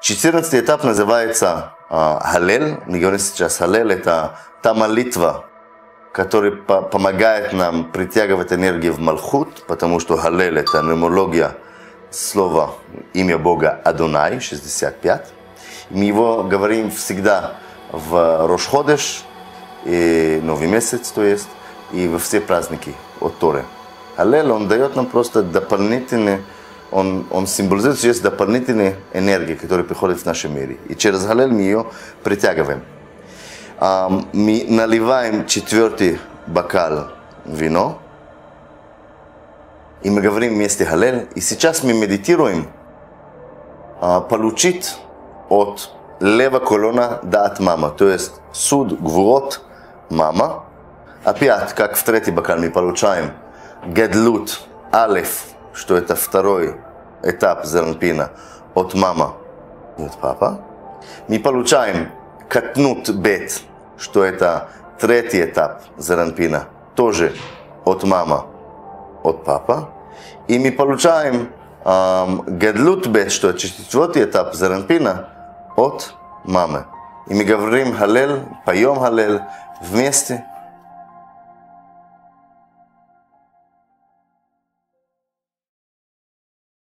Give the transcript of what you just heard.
14 этап называется Халель. Мы говорим сейчас Халель, это та молитва, которая помогает нам притягивать энергию в Малхут, потому что Халель это нумерология слова, имя Бога Адонай, 65. Мы его говорим всегда в Рош Ходеш, и Новый месяц, то есть, и во все праздники от Торы. Халель, он дает нам просто дополнительные, он символизирует, что есть дополнительные энергии, которые приходят в нашем мире. И через Халель мы ее притягиваем. Мы наливаем 4-й бокал вино, и мы говорим вместе Халель. И сейчас мы медитируем получить от лева колона до от мама, то есть суд гвурот мама. Опять, как в 3-й бокал, мы получаем Гедлут Алеф, что это 2-й этап Зеранпина, от мама и от папа. Мы получаем Катнут Бет, что это 3-й этап Зеранпина, тоже от мама, от папа. И мы получаем Гедлут Бет, что это 4-й этап Зеранпина, от мамы. И мы говорим Халель, поем Халель вместе.